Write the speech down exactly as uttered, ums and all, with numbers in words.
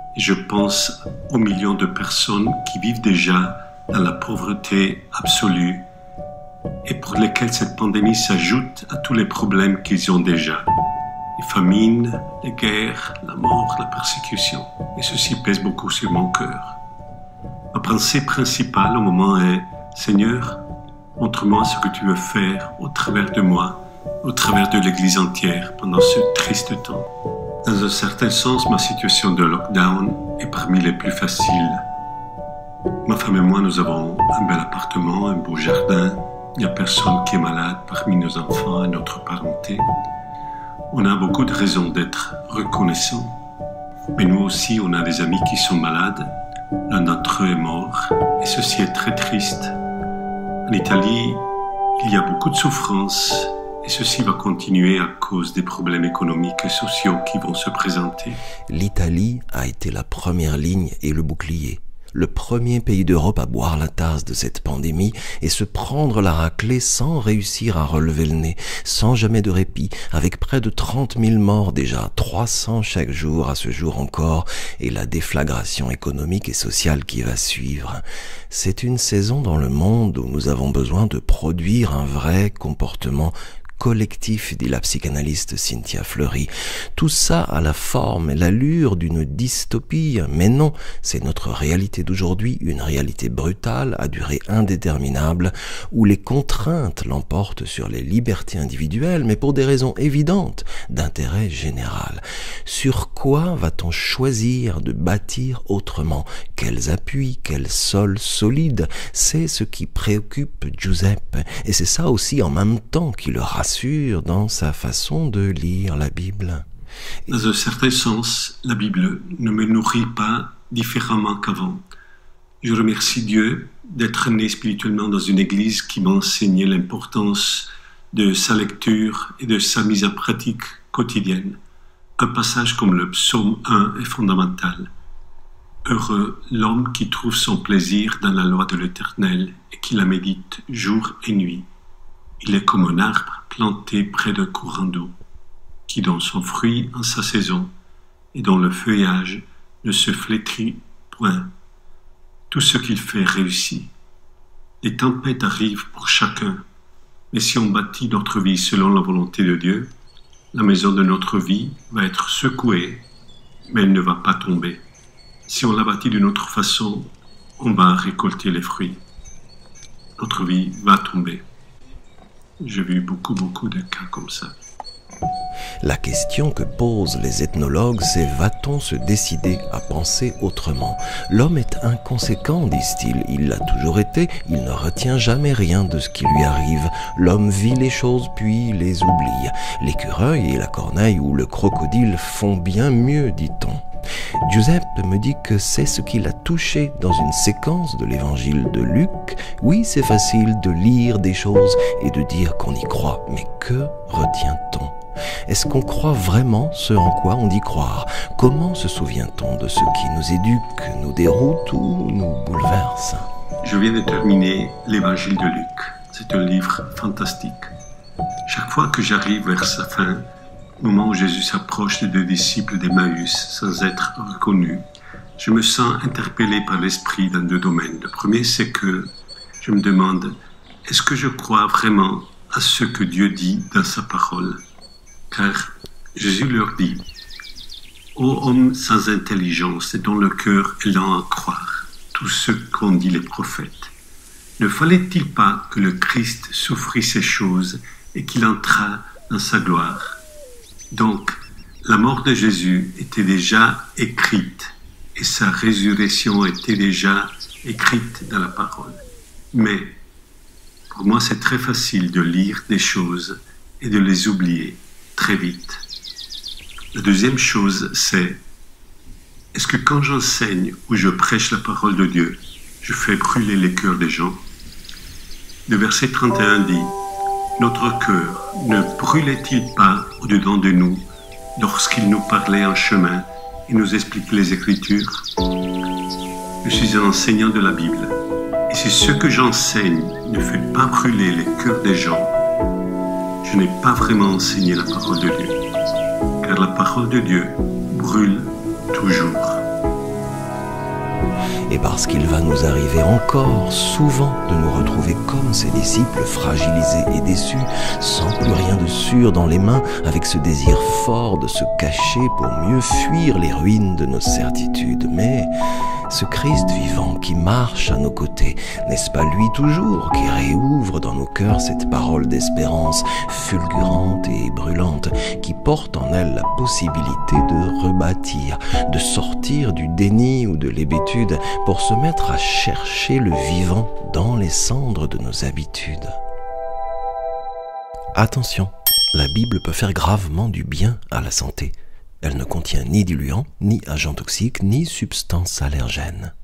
et je pense aux millions de personnes qui vivent déjà dans la pauvreté absolue et pour lesquelles cette pandémie s'ajoute à tous les problèmes qu'ils ont déjà. Les famines, les guerres, la mort, la persécution. Et ceci pèse beaucoup sur mon cœur. Ma pensée principale au moment est « Seigneur, montre-moi ce que tu veux faire au travers de moi, au travers de l'Église entière pendant ce triste temps. » Dans un certain sens, ma situation de lockdown est parmi les plus faciles. Ma femme et moi, nous avons un bel appartement, un beau jardin. Il n'y a personne qui est malade parmi nos enfants et notre parenté. On a beaucoup de raisons d'être reconnaissants. Mais nous aussi, on a des amis qui sont malades. L'un d'entre eux est mort. Et ceci est très triste. En Italie, il y a beaucoup de souffrance. Et ceci va continuer à cause des problèmes économiques et sociaux qui vont se présenter. L'Italie a été la première ligne et le bouclier. Le premier pays d'Europe à boire la tasse de cette pandémie et se prendre la raclée sans réussir à relever le nez, sans jamais de répit, avec près de trente mille morts déjà, trois cents chaque jour à ce jour encore, et la déflagration économique et sociale qui va suivre. C'est une saison dans le monde où nous avons besoin de produire un vrai comportement collectif, dit la psychanalyste Cynthia Fleury. Tout ça a la forme et l'allure d'une dystopie, mais non, c'est notre réalité d'aujourd'hui, une réalité brutale, à durée indéterminable, où les contraintes l'emportent sur les libertés individuelles, mais pour des raisons évidentes d'intérêt général. Sur quoi va-t-on choisir de bâtir autrement? Quels appuis, quel sol solide? C'est ce qui préoccupe Giuseppe, et c'est ça aussi en même temps qui le rassure dans sa façon de lire la Bible. Dans un certain sens, la Bible ne me nourrit pas différemment qu'avant. Je remercie Dieu d'être né spirituellement dans une église qui m'a enseigné l'importance de sa lecture et de sa mise en pratique quotidienne. Un passage comme le psaume un est fondamental. Heureux l'homme qui trouve son plaisir dans la loi de l'Éternel et qui la médite jour et nuit. Il est comme un arbre planté près d'un courant d'eau, qui donne son fruit en sa saison et dont le feuillage ne se flétrit point. Tout ce qu'il fait réussit. Les tempêtes arrivent pour chacun, mais si on bâtit notre vie selon la volonté de Dieu, la maison de notre vie va être secouée, mais elle ne va pas tomber. Si on la bâtit d'une autre façon, on va récolter les fruits. Notre vie va tomber. J'ai vu beaucoup, beaucoup de cas comme ça. La question que posent les ethnologues, c'est va-t-on se décider à penser autrement? L'homme est inconséquent, disent-ils. Il l'a toujours été, il ne retient jamais rien de ce qui lui arrive. L'homme vit les choses puis les oublie. L'écureuil et la corneille ou le crocodile font bien mieux, dit-on. Giuseppe me dit que c'est ce qui l'a touché dans une séquence de l'évangile de Luc. Oui, c'est facile de lire des choses et de dire qu'on y croit, mais que retient-on? Est-ce qu'on croit vraiment ce en quoi on dit croire? Comment se souvient-on de ce qui nous éduque, nous déroute ou nous bouleverse? Je viens de terminer l'évangile de Luc. C'est un livre fantastique. Chaque fois que j'arrive vers sa fin, au moment où Jésus s'approche des deux disciples d'Emmaüs sans être reconnu, je me sens interpellé par l'esprit dans deux domaines. Le premier, c'est que je me demande, est-ce que je crois vraiment à ce que Dieu dit dans sa parole? Car Jésus leur dit, « Ô homme sans intelligence et dont le cœur est lent à croire tout ce qu'ont dit les prophètes, ne fallait-il pas que le Christ souffrit ces choses et qu'il entrât dans sa gloire ?» Donc, la mort de Jésus était déjà écrite et sa résurrection était déjà écrite dans la parole. Mais, pour moi, c'est très facile de lire des choses et de les oublier très vite. La deuxième chose, c'est, est-ce que quand j'enseigne ou je prêche la parole de Dieu, je fais brûler les cœurs des gens? Le verset trente et un dit, « Notre cœur ne brûlait-il pas au-dedans de nous lorsqu'il nous parlait en chemin et nous explique les Écritures ?» Je suis un enseignant de la Bible. Et si ce que j'enseigne ne fait pas brûler les cœurs des gens, je n'ai pas vraiment enseigné la parole de Dieu. Car la parole de Dieu brûle toujours. et parce qu'il va nous arriver encore souvent de nous retrouver comme ses disciples fragilisés et déçus, sans plus rien de sûr dans les mains, avec ce désir fort de se cacher pour mieux fuir les ruines de nos certitudes. Mais ce Christ vivant qui marche à nos côtés, n'est-ce pas lui toujours qui réouvre dans nos cœurs cette parole d'espérance fulgurante et brûlante, qui porte en elle la possibilité de rebâtir, de sortir du déni ou de l'hébétude pour se mettre à chercher le vivant dans les cendres de nos habitudes. Attention, la Bible peut faire gravement du bien à la santé. Elle ne contient ni diluants, ni agents toxiques, ni substances allergènes.